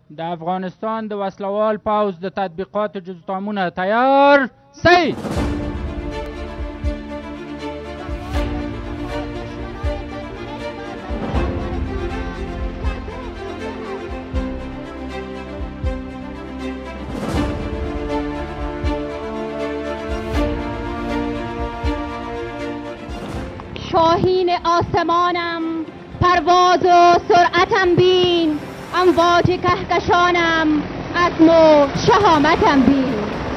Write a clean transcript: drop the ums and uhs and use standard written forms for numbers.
د افغانستان د وسلوال پوځ د تطبیقات جزتامونه تیار سی. شاهین آسمانم، پرواز و سرعتم بین، امواج کهکشانم، عزم و شهامتم بین.